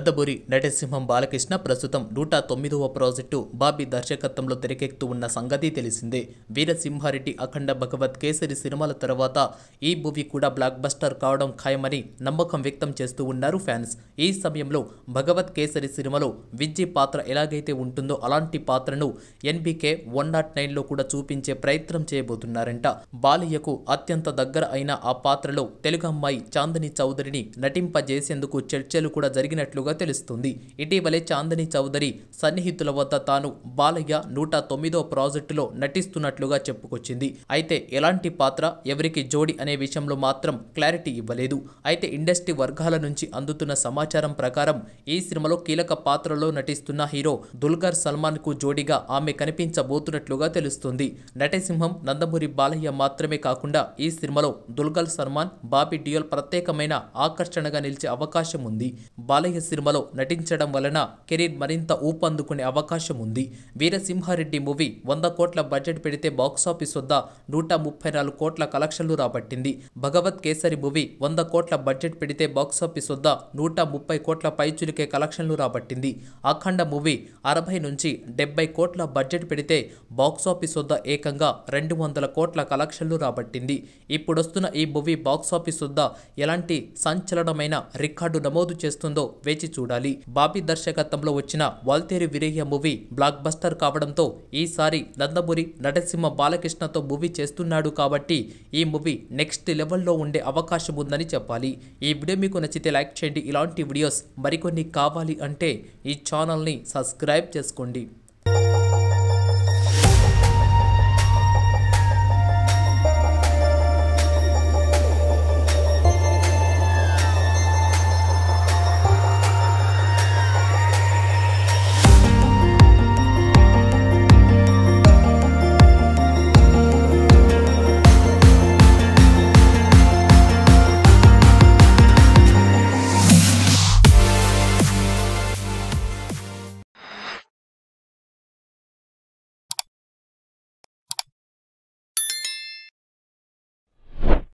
నందమూరి నటసింహం బాలకృష్ణ ప్రస్తుతం 109వ ప్రాజెక్టు బాబీ దర్శకత్వంలో తెరకెక్కుతూ ఉన్న సంగతి తెలిసిందే. వీరసింహారెడ్డి అఖండ భగవత్ కేసరి సినిమాల తర్వాత ఈ మూవీ కూడా బ్లాక్ బస్టర్ కావడం ఖాయమని నమ్మకం వ్యక్తం చేస్తూ ఉన్నారు ఫ్యాన్స్. ఈ సమయంలో భగవత్ కేసరి సినిమాలో విజ్జి పాత్ర ఎలాగైతే ఉంటుందో అలాంటి పాత్రను NBK 109లో కూడా చూపించే ప్రయత్నం చేయబోతున్నారంట. బాలయ్యకు అత్యంత దగ్గర అయిన ఆ పాత్రలో తెలుగు అమ్మాయి చాందిని చౌదరిని నటింపజేసేందుకు చర్చలు కూడా జరిగినట్లుగా తెలుస్తుంది. ఇటీవలే చాందిని చౌదరి సన్నిహితుల వద్ద తాను బాలయ్య 109వ ప్రాజెక్టులో నటిస్తున్నట్లుగా చెప్పుకొచ్చింది. అయితే ఎలాంటి పాత్ర, ఎవరికి జోడి అనే విషయంలో మాత్రం క్లారిటీ ఇవ్వలేదు. అయితే ఇండస్ట్రీ వర్గాల నుంచి అందుతున్న సమాచారం ప్రకారం ఈ సినిమాలో కీలక పాత్రలో నటిస్తున్న హీరో దుల్కర్ సల్మాన్ కు జోడిగా ఆమె కనిపించబోతున్నట్లుగా తెలుస్తుంది. నటసింహం నందమూరి బాలయ్య మాత్రమే కాకుండా ఈ సినిమాలో దుల్కర్ సల్మాన్, బాబీ డియోల్ ప్రత్యేకమైన ఆకర్షణగా నిలిచే అవకాశం ఉంది. బాలయ్య సినిమాలో నటించడం వలన కెరీర్ మరింత ఊపందుకునే అవకాశం ఉంది. వీరసింహారెడ్డి మూవీ 100 కోట్ల బడ్జెట్ పెడితే బాక్సాఫీస్ వద్ద 134 కోట్ల కలెక్షన్లు రాబట్టింది. భగవత్ కేసరి మూవీ 100 కోట్ల బడ్జెట్ పెడితే బాక్సాఫీస్ వద్ద 130 కోట్ల పైచులికే కలెక్షన్లు రాబట్టింది. అఖండ మూవీ 60 నుంచి 70 కోట్ల బడ్జెట్ పెడితే బాక్సాఫీస్ వద్ద ఏకంగా 200 కోట్ల కలెక్షన్లు రాబట్టింది. ఇప్పుడొస్తున్న ఈ మూవీ బాక్సాఫీస్ వద్ద ఎలాంటి సంచలనమైన రికార్డు నమోదు చేస్తుందో వేచి చూడాలి. బాబీ దర్శకత్వంలో వచ్చిన Waltair Veerayya movie blockbuster కావడంతో ఈసారి నందమూరి నటసింహ బాలకృష్ణతో మూవీ చేస్తున్నాడు కాబట్టి ఈ మూవీ నెక్స్ట్ లెవెల్లో ఉండే అవకాశం ఉందని చెప్పాలి. ఈ వీడియో మీకు నచ్చితే లైక్ చేయండి. ఇలాంటి వీడియోస్ మరికొన్ని కావాలి అంటే ఈ ఛానల్ని సబ్స్క్రైబ్ చేసుకోండి.